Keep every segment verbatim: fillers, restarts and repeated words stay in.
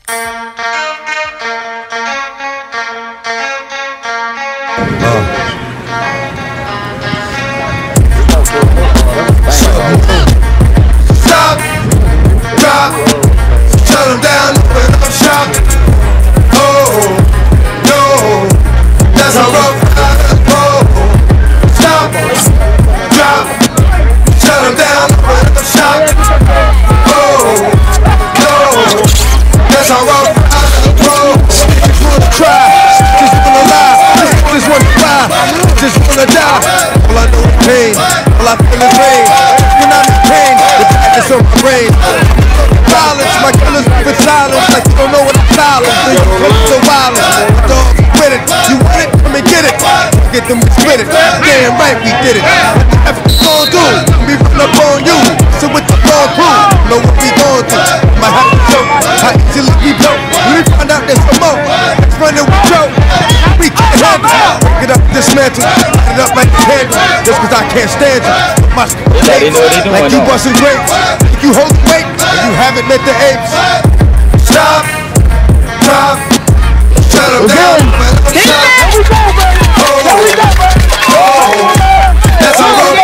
Stop, drop, shut them down, open up shop. Oh, no, that's how rough riders roll. Stop, drop, shut them down, open up shop. Oh, no, that's how rough riders roll. Just wanna try, just wanna lie, just wanna fly, just wanna die. All I know is pain, all I feel is rain. When I'm in pain, the darkness on my brain. Violence, my killers with silence, like you don't know what I'm silent. So you come so violent, dog, with it. You want it, come and get it. Get them to split it. Damn right, we did it. What the F gon' do? We run up on you. So what the wrong crew? Know what we gon' do? My have to choke. How easily we broke. We find out there's some more. Let's run it with Joe. We can't handle it. Break it up, dismantle. Light it up like a candle. Just cause I can't stand you. My They know what they doing, like you though. busting grapes. Like you hold weight. And you haven't met the apes. Stop. Drop. Shut them down. There we go, baby. There we go, baby. Oh, that's how rough.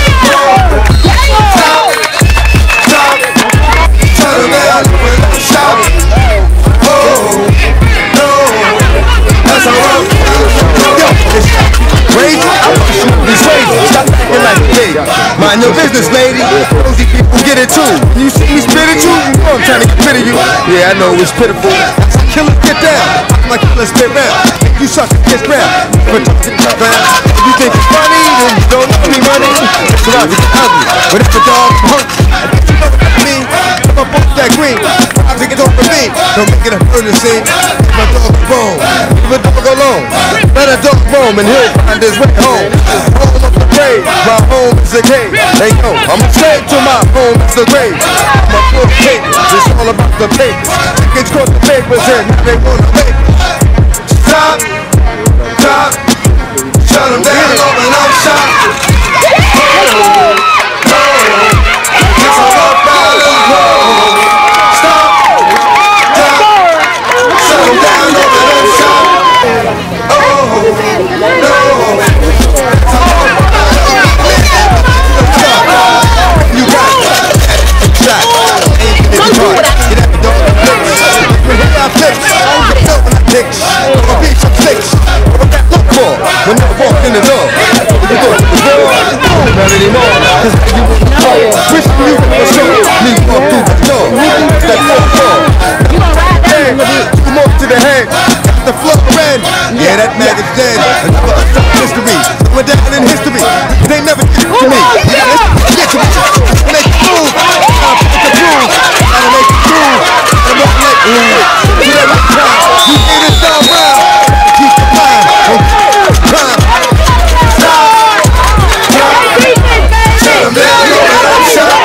Stop. Drop. Shut them down. Stop. Oh, no. That's how rough. Yo, it's crazy. I want to shoot this crazy. Stop acting like a kid. Mind your business, lady. Those people get it too. When you see me spit at you, you know I'm trying to get rid of you. Yeah, I know it's pitiful. Killer, get down. I'm like killer, spit round. You suck, get round. But you think it's funny, then you don't know me money. So I get ugly. But if the dog hunts, I bet you know what I mean. Come up off that green. I think it's over me. Don't make it a murder scene. Leave my dog alone. Leave a dog alone. Let a dog roam and he'll find his way home. Roll up the grave. My home is a cave. Hey yo, I'm a slave to my home is a grave. I'm a full papers. It's all about the papers. It's called the papers and they wanna make it. Stop, drop, shut them down, open up shop. Oh, no, that's how rough riders roll. Stop, drop, shut them down, open up shop. Oh, no, that's how rough riders roll. You got it, shot, ain't get it hard. Get at the door, I fix, I fix, I fix, I fix. What that look for when I walk in the door? You go to the door, not anymore. Cause you wouldn't know. Wish you were so me walk through the door. That four four. Hey, two more to the head. Got the floor red. Yeah, that maggot's dead. Another unsolved mystery. Going down in history. They never get to me. Get to me. Make it move. I'll put the groove. Gotta make it move. I'm not like you. You never try. You need it down round. Keep it mind. Time. Stop. Shut them down. Open up shop.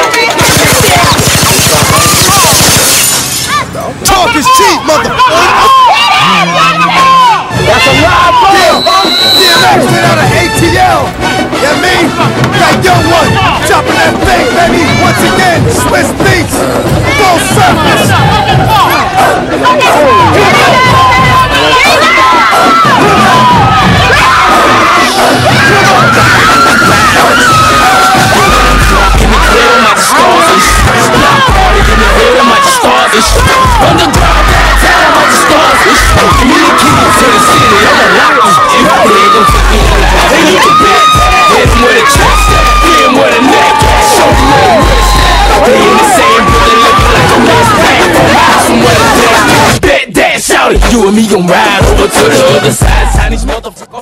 Talk is cheap, motherfucker. That's a live ball. D M X without an A T L. Yeah, me? That young one. Chopping that thing, baby. Once again, Swiss beats. Full surface. Underground, downtown, like the stars. Give me the keys to the city. I'm a lock this shit. They gon' take me alive. They need the bed. Hit him with a chest. Hit him with a neck. Show him no wrist. They in the same building looking like a mess. Back from house from where the death. Bet that, shout it. You and me gon' ride over to the other side. Sign these motherfuckers.